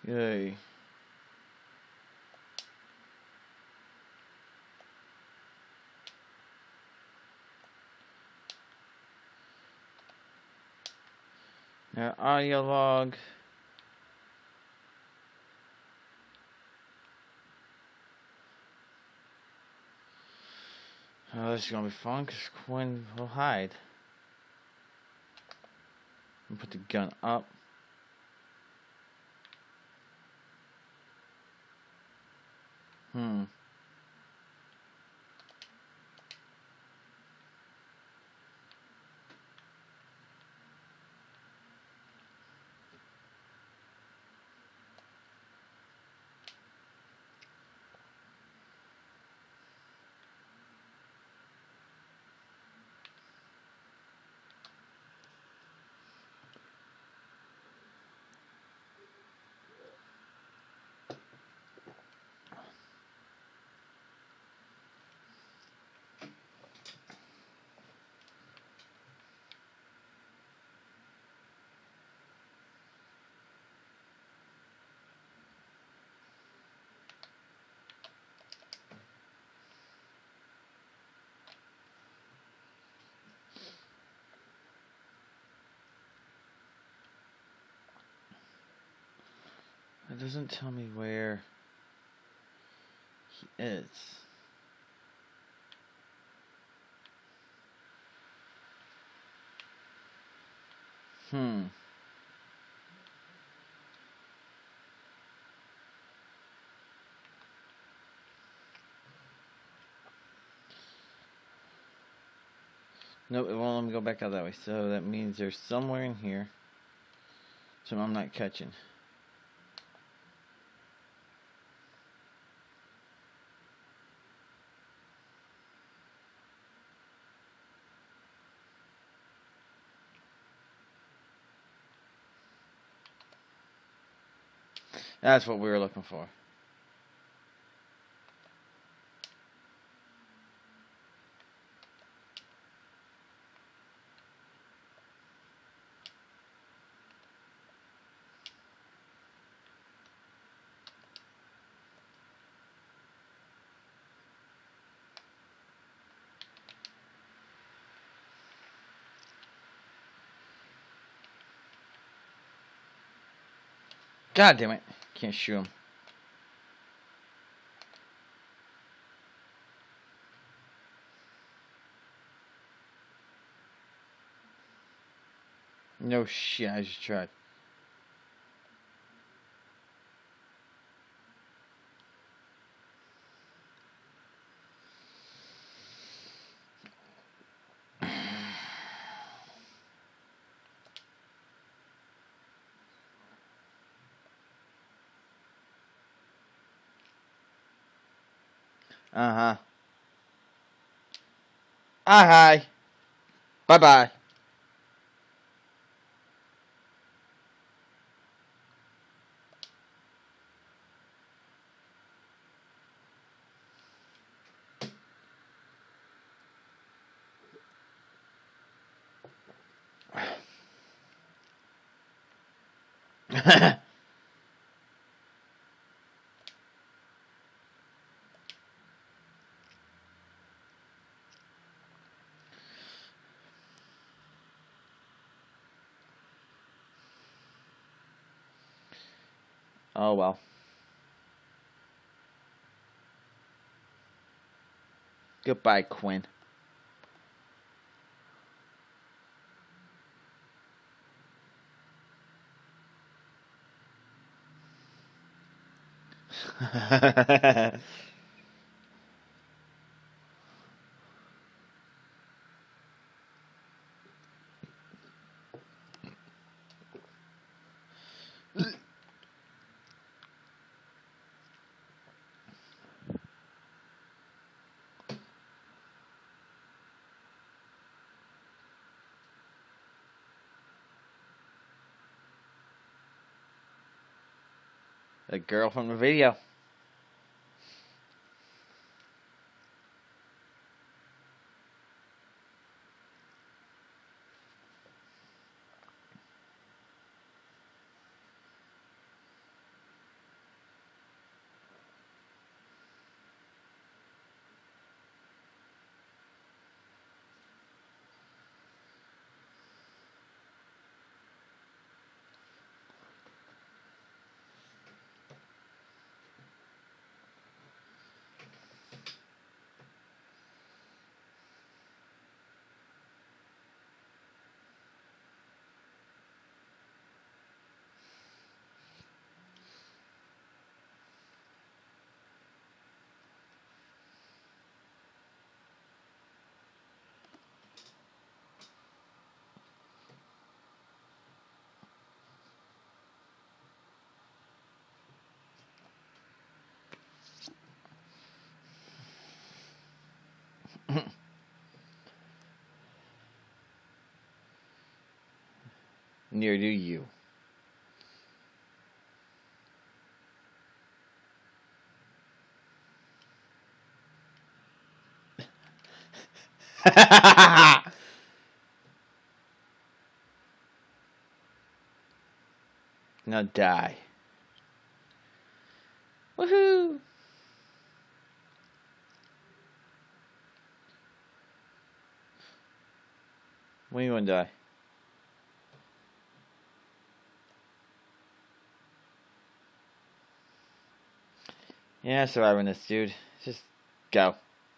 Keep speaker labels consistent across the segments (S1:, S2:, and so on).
S1: Yay. Now audio log. Oh, this is gonna be fun because Quinn will hide. And put the gun up. Hmm. It doesn't tell me where he is. Hmm. Nope, it won't let me go back out that way. So that means there's somewhere in here. So I'm not catching. That's what we were looking for. God damn it. Can't shoot him. No shit, I just tried. Uh-huh. Hi. Bye-bye. Oh, well. Goodbye, Quinn. The girl from the video. Neither do you. Now die. Woohoo! When you gonna die? Yeah, surviving this, dude. Just go.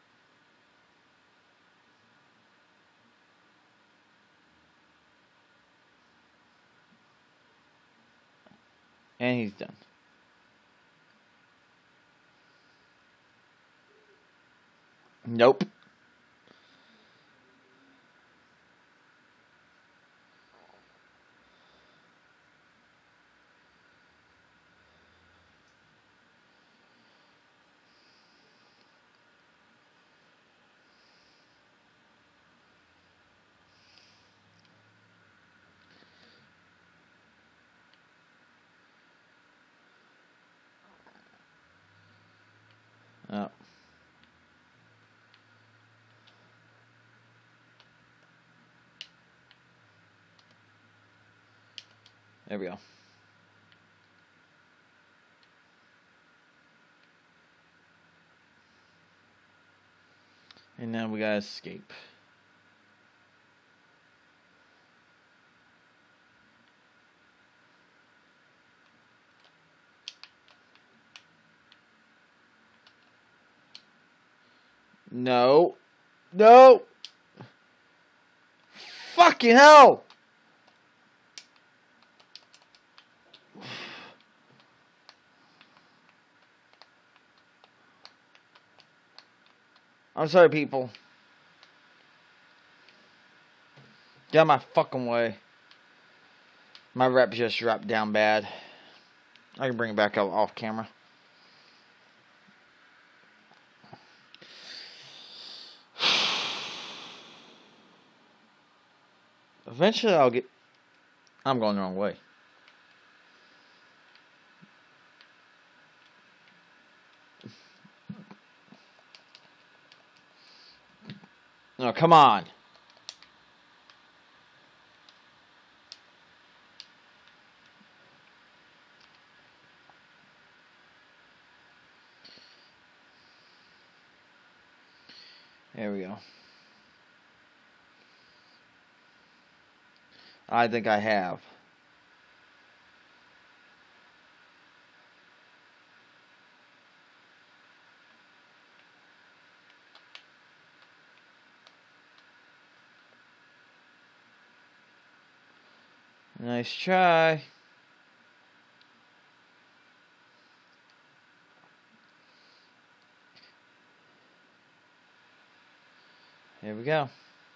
S1: And he's done. Nope. Oh. There we go. And now we gotta escape. No. No! Fucking hell! I'm sorry, people. Get out of my fucking way. My rep just dropped down bad. I can bring it back up off camera. Eventually I'll get... I'm going the wrong way. No, come on. There we go. I think I have. Nice try. Here we go.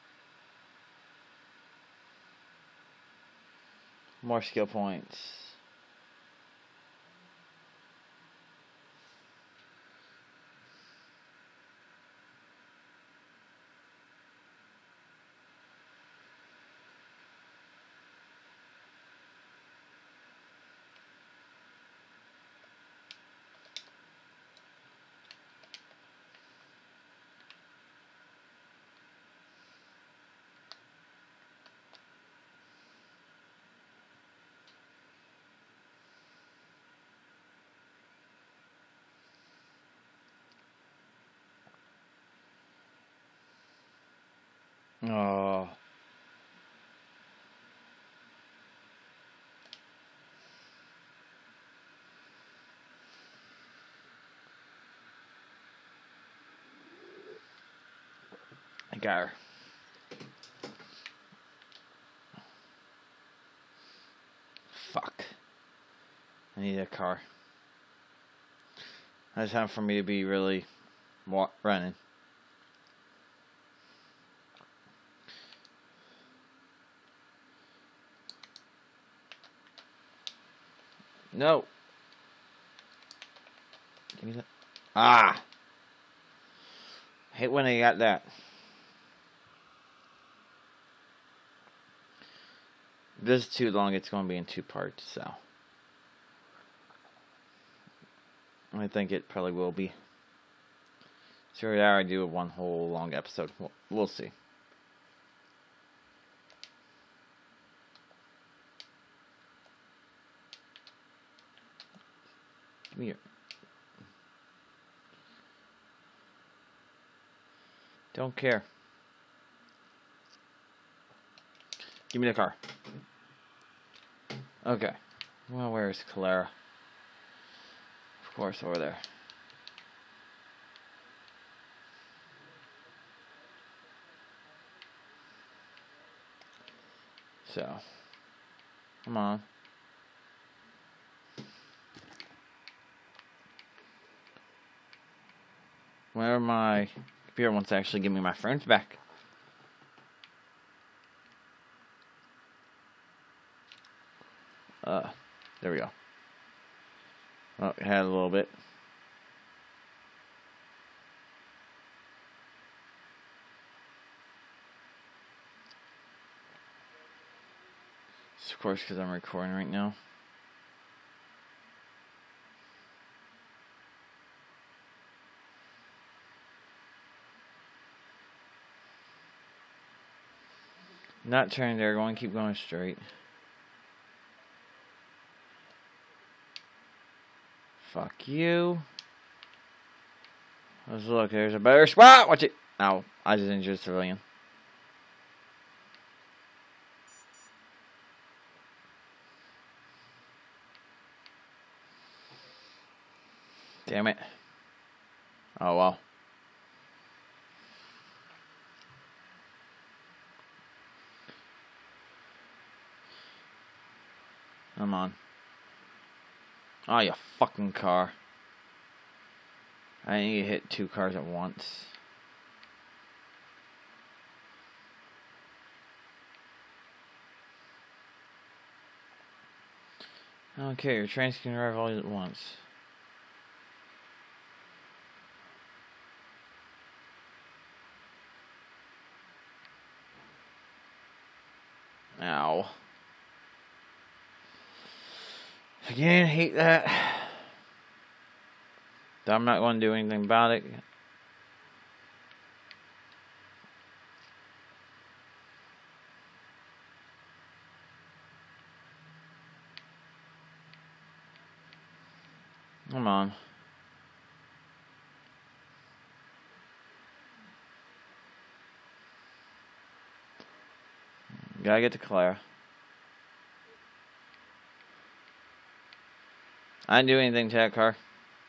S1: More skill points. Oh. I got her. Fuck. I need a car. It's time for me to be really running. No. Give me that. Ah. Hate when I got that. If this is too long, it's going to be in 2 parts, so. I think it probably will be. So I do one whole long episode. We'll see. Give me your... Don't care. Give me the car. Okay. Well, where's Clara? Of course, over there. So, come on. Whenever my computer wants to actually give me my frames back. There we go. Oh, it had a little bit. Of course, because I'm recording right now. Not turning there, going, keep going straight. Fuck you. Let's look, there's a better spot. Watch it. Ow, I just injured a civilian. Damn it. Oh well. Come on. Oh, you fucking car. I need to hit 2 cars at once. Okay, your trains can arrive all at once. Ow. Again, hate that. I'm not going to do anything about it. Come on. Gotta get to Clara. I didn't do anything to that car.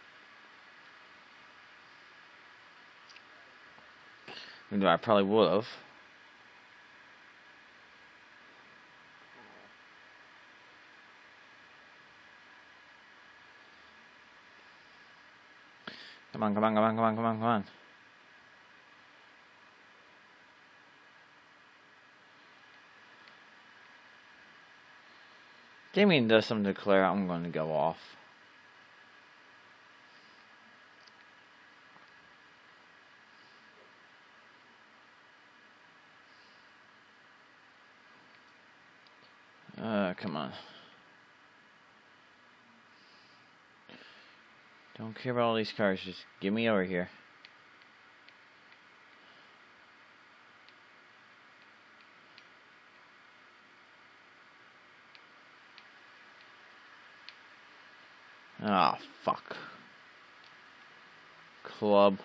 S1: Even though I probably would have. Come on, come on, come on, come on, come on, come on. Damien does something to Clara, I'm going to go off. Come on. Don't care about all these cars, just get me over here. Ah, oh, fuck. Club.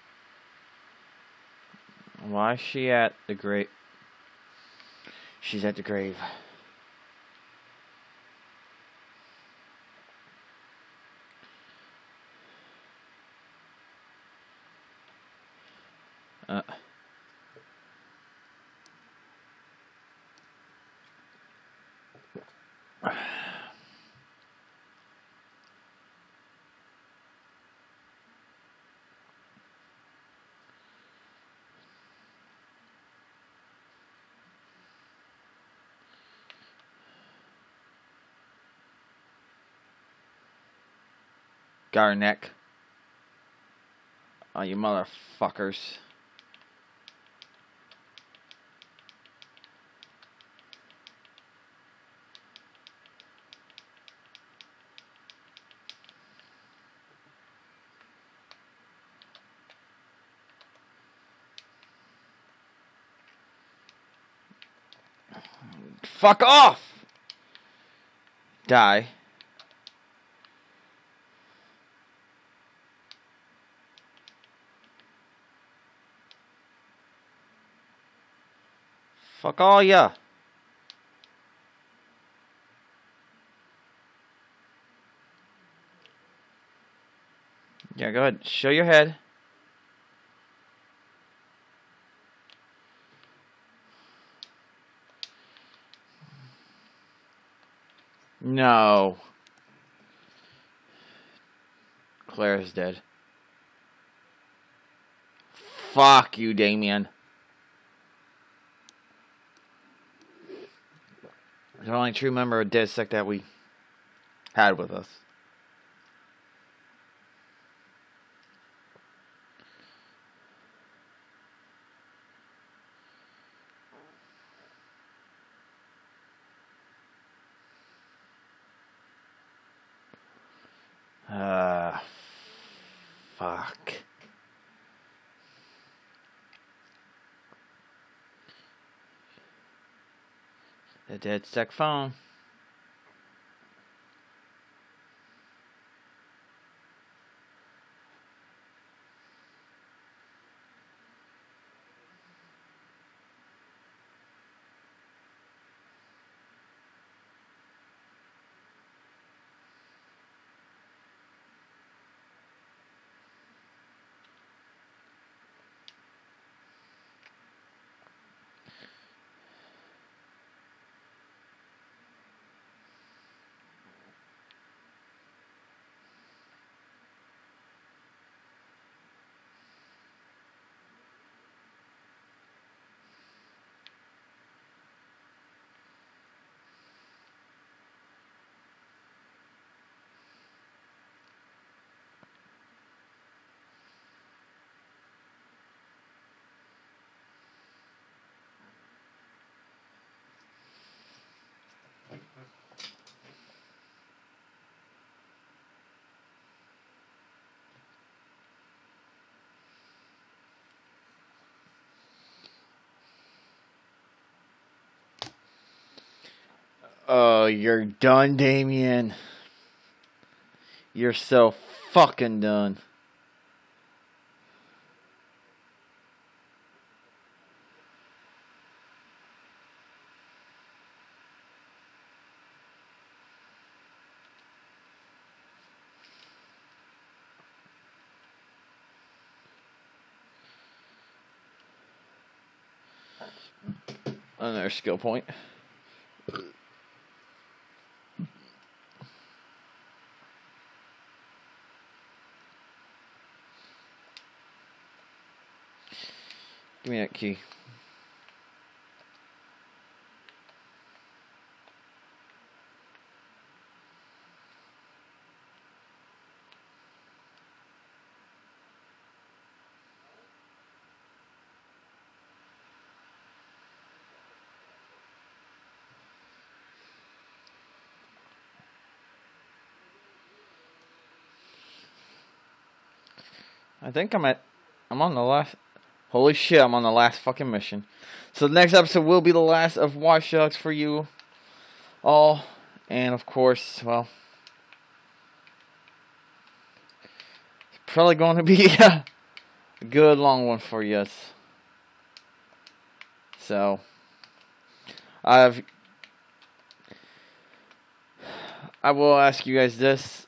S1: Why is she at the grave? She's at the grave. Got her neck. Oh, you motherfuckers. Fuck off! Die. Fuck all ya. Yeah, go ahead. Show your head. No. Claire's dead. Fuck you, Damien. The only true member of DedSec that we had with us. Fuck. The DedSec phone. Oh, you're done, Damien. You're so fucking done. Another skill point. Give me that key. I think I'm on the last. Holy shit, I'm on the last fucking mission. So the next episode will be the last of Watch Dogs for you all. And of course, well, it's probably going to be a good long one for you. So, I will ask you guys this.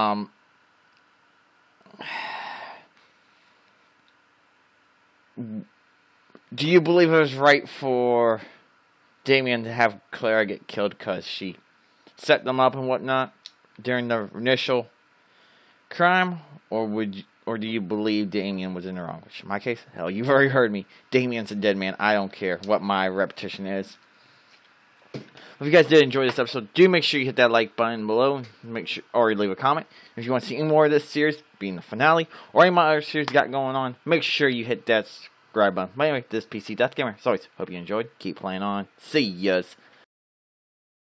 S1: Do you believe it was right for Damien to have Claire get killed because she set them up and whatnot during the initial crime, or do you believe Damien was in the wrong? Which in my case, hell, you've already heard me. Damien's a dead man. I don't care what my repetition is. If you guys did enjoy this episode, do make sure you hit that like button below. Make sure, or leave a comment. If you want to see any more of this series, being the finale, or any of my other series got going on, make sure you hit that subscribe button. But anyway, this PC Death Gamer. As always, hope you enjoyed. Keep playing on. See yas.